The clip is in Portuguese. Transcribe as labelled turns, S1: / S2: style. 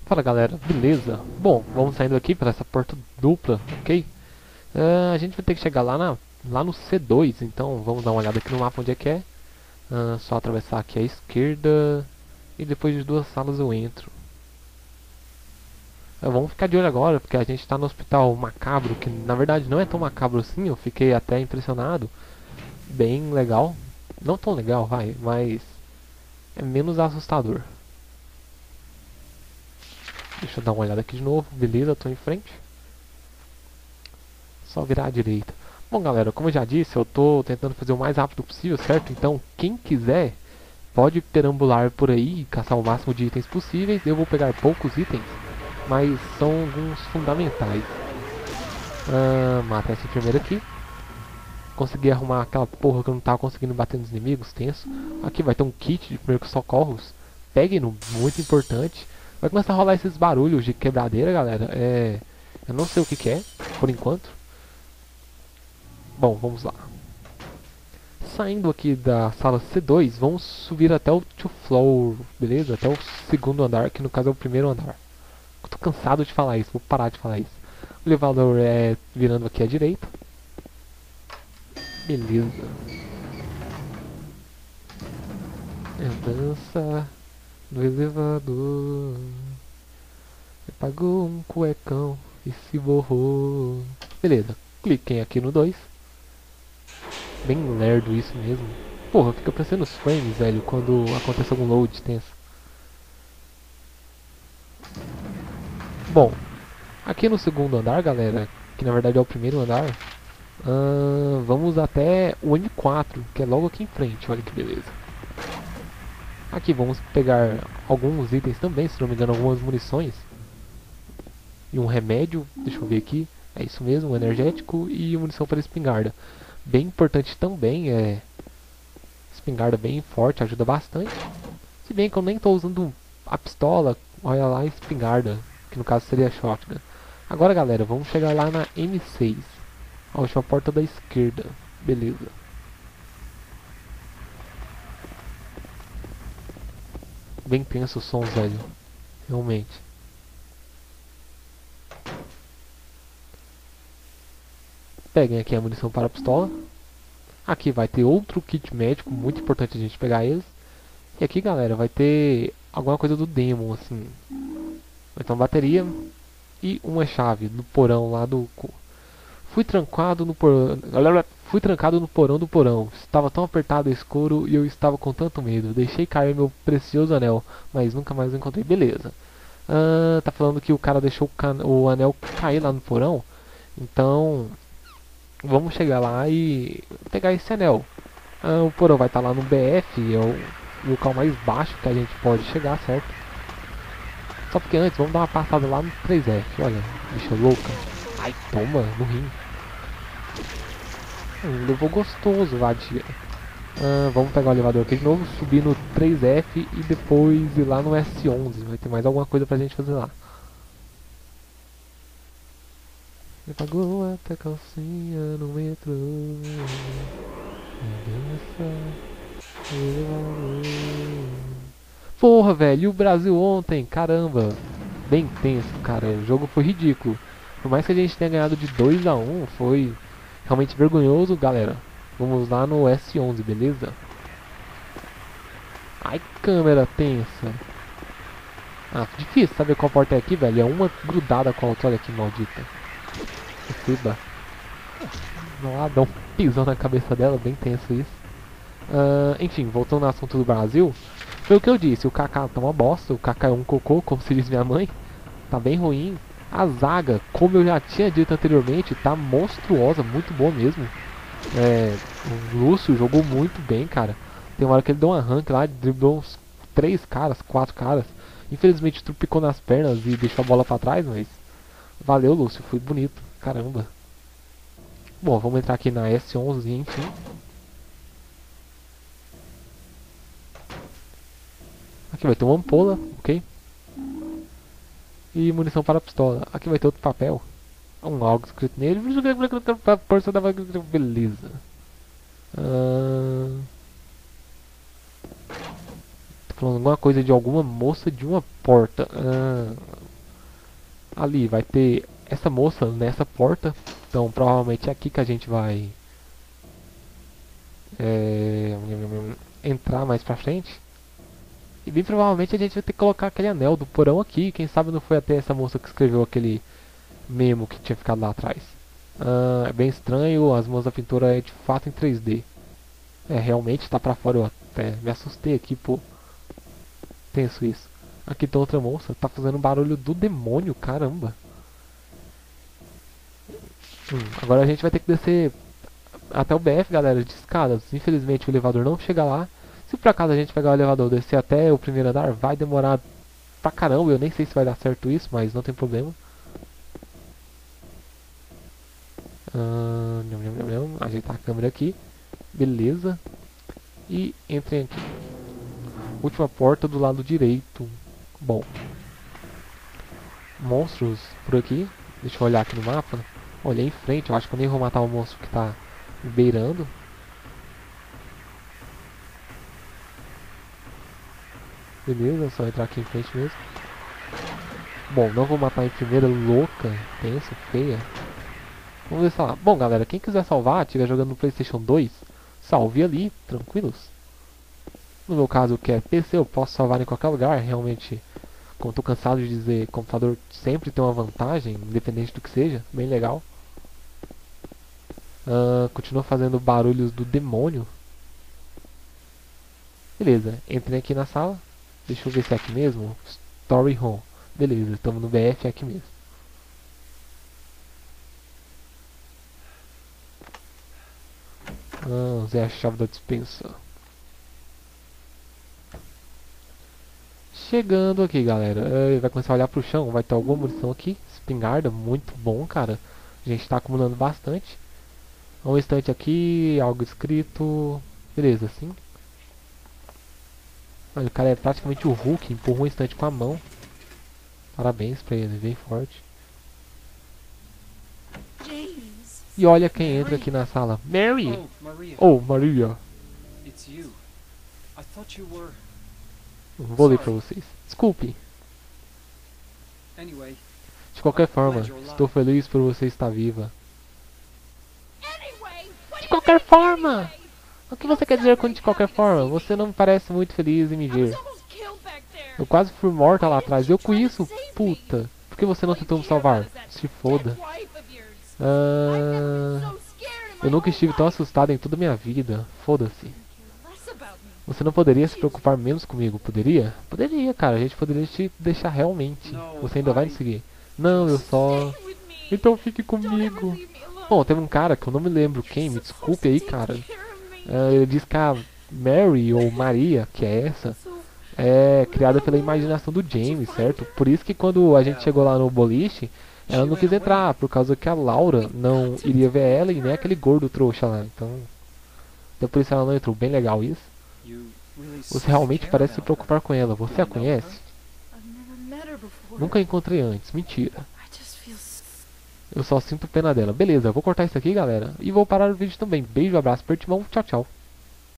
S1: Fala galera, beleza? Bom, vamos saindo aqui para essa porta dupla, ok? A gente vai ter que chegar lá no C2, então vamos dar uma olhada aqui no mapa onde é que é. Só atravessar aqui à esquerda e depois de duas salas eu entro. Vamos ficar de olho agora, porque a gente está no hospital macabro, que na verdade não é tão macabro assim, eu fiquei até impressionado. Bem legal. Não tão legal, vai, mas é menos assustador. Deixa eu dar uma olhada aqui de novo, beleza, tô em frente. Só virar à direita. Bom, galera, como eu já disse, eu tô tentando fazer o mais rápido possível, certo? Então, quem quiser, pode perambular por aí e caçar o máximo de itens possíveis. Eu vou pegar poucos itens, mas são alguns fundamentais. Mata essa enfermeira aqui. Consegui arrumar aquela porra que eu não tava conseguindo bater nos inimigos, tenso. Aqui vai ter um kit de primeiros socorros. Peguem no, muito importante. Vai começar a rolar esses barulhos de quebradeira, galera. Eu não sei o que que é, por enquanto. Bom, vamos lá. Saindo aqui da sala C2, vamos subir até o two floor, beleza? Até o segundo andar, que no caso é o primeiro andar. Eu tô cansado de falar isso, vou parar de falar isso. O elevador é virando aqui à direita. Beleza. Dança no elevador. Pagou um cuecão e se borrou. Beleza, cliquem aqui no 2. Bem lerdo isso mesmo. Porra, fica parecendo os frames, velho, quando acontece algum load tenso. Bom, aqui no segundo andar, galera, que na verdade é o primeiro andar, vamos até o M4, que é logo aqui em frente, olha que beleza. Aqui vamos pegar alguns itens também, se não me engano, algumas munições. E um remédio, deixa eu ver aqui, é isso mesmo, um energético e munição para espingarda. Bem importante também, espingarda bem forte, ajuda bastante. Se bem que eu nem estou usando a pistola, olha lá a espingarda, que no caso seria a shotgun. Agora galera, vamos chegar lá na M6, a última porta da esquerda, beleza. Bem tenso os sons, velho, realmente. Peguem aqui a munição para a pistola. Aqui vai ter outro kit médico, muito importante a gente pegar eles. E aqui, galera, vai ter alguma coisa do Demon, assim. Vai ter uma bateria e uma chave do porão lá do... Fui trancado no porão... Fui trancado no porão do porão. Estava tão apertado e escuro e eu estava com tanto medo. Deixei cair meu precioso anel, mas nunca mais o encontrei. Beleza. Tá falando que o cara deixou o anel cair lá no porão. Então, vamos chegar lá e pegar esse anel. O porão vai estar lá no BF, é o local mais baixo que a gente pode chegar, certo? Só porque antes, vamos dar uma passada lá no 3F. Olha, bicha louca. Ai, toma, no rim. Levou gostoso, vadia. Vamos pegar o elevador aqui de novo, subir no 3F e depois ir lá no S11. Vai ter mais alguma coisa pra gente fazer lá. Me pagou até calcinha no metrô. Porra, velho, e o Brasil ontem? Caramba. Bem tenso, cara. O jogo foi ridículo. Por mais que a gente tenha ganhado de 2-1, foi realmente vergonhoso, galera. Vamos lá no S11, beleza? Ai, câmera tensa. Difícil saber qual porta é aqui, velho. É uma grudada com a outra. Olha que maldita. Receba. Vamos lá, dá um pisão na cabeça dela. Bem tenso isso. Enfim, voltando ao assunto do Brasil. Foi o que eu disse. O Kaká tá uma bosta. O Kaká é um cocô, como se diz minha mãe. Tá bem ruim. A zaga, como eu já tinha dito anteriormente, tá monstruosa. Muito boa mesmo. O Lúcio jogou muito bem, cara. Tem uma hora que ele deu um arranque lá, driblou uns 3 caras, 4 caras. Infelizmente trupicou nas pernas e deixou a bola pra trás, mas valeu, Lúcio, foi bonito, caramba. Bom, vamos entrar aqui na S11, enfim. Aqui vai ter uma ampola, ok? E munição para a pistola. Aqui vai ter outro papel. Algo escrito nele. Beleza. Falando alguma coisa de alguma moça de uma porta. Ali vai ter essa moça nessa porta. Então provavelmente é aqui que a gente vai entrar mais pra frente. E bem provavelmente a gente vai ter que colocar aquele anel do porão aqui. Quem sabe não foi até essa moça que escreveu aquele memo que tinha ficado lá atrás. É bem estranho, as mãos da pintura é de fato em 3D. Realmente tá pra fora, eu até me assustei aqui, pô. Tenso isso. Aqui tem outra moça, tá fazendo barulho do demônio, caramba. Agora a gente vai ter que descer até o BF, galera, de escadas. Infelizmente o elevador não chega lá. Se por acaso a gente pegar o elevador e descer até o primeiro andar, vai demorar pra caramba. Eu nem sei se vai dar certo isso, mas não tem problema. Ajeitar a câmera aqui. Beleza. E entrem aqui. Última porta do lado direito. Bom. Monstros por aqui. Deixa eu olhar aqui no mapa. Olhei em frente. Eu acho que eu nem vou matar o monstro que tá beirando. Beleza, só entrar aqui em frente mesmo. Bom, não vou matar em primeira, louca, tensa, feia. Vamos ver se lá. Bom, galera, quem quiser salvar, estiver jogando no PlayStation 2, salve ali, tranquilos. No meu caso, que é PC, eu posso salvar em qualquer lugar. Realmente, como estou cansado de dizer, computador sempre tem uma vantagem, independente do que seja, bem legal. Continua fazendo barulhos do demônio. Beleza, entrei aqui na sala. Deixa eu ver se é aqui mesmo. Story Room. Beleza, estamos no BF, é aqui mesmo. Usei a chave da dispensa. Chegando aqui, galera. Vai começar a olhar pro chão. Vai ter alguma munição aqui. Espingarda, muito bom, cara. A gente tá acumulando bastante. Um instante aqui, algo escrito. Beleza, sim. Olha, o cara é praticamente o Hulk, empurrou um instante com a mão. Parabéns pra ele, bem forte.
S2: James.
S1: E olha quem entra aqui na sala. Mary!
S3: Oh, Maria.
S1: Oh, Maria.
S3: It's you. I thought you were.
S1: Vou ler pra vocês. Desculpe.
S3: Anyway,
S1: De qualquer forma, estou feliz por você estar viva. De qualquer forma! O que você quer dizer com de qualquer forma? Você não me parece muito feliz em me ver. Eu quase fui morta lá atrás. Eu com isso? Puta. Por que você não tentou me salvar? Se foda. Eu nunca estive tão assustado em toda a minha vida. Foda-se. Você não poderia se preocupar menos comigo, poderia? Poderia, cara. A gente poderia te deixar realmente. Você ainda vai me seguir? Não, eu só... Então fique comigo. Bom, teve um cara que eu não me lembro quem, me desculpe aí, cara. Ele diz que a Mary, ou Maria, que é essa, é criada pela imaginação do James, certo? Por isso que quando a gente chegou lá no boliche, ela não quis entrar, por causa que a Laura não iria ver ela e nem aquele gordo trouxa lá. Então por isso ela não entrou. Bem legal isso. Você realmente parece se preocupar com ela. Você a conhece? Nunca a encontrei antes. Mentira. Eu só sinto pena dela. Beleza, eu vou cortar isso aqui, galera. E vou parar o vídeo também. Beijo, abraço, aperto de mão. Tchau, tchau.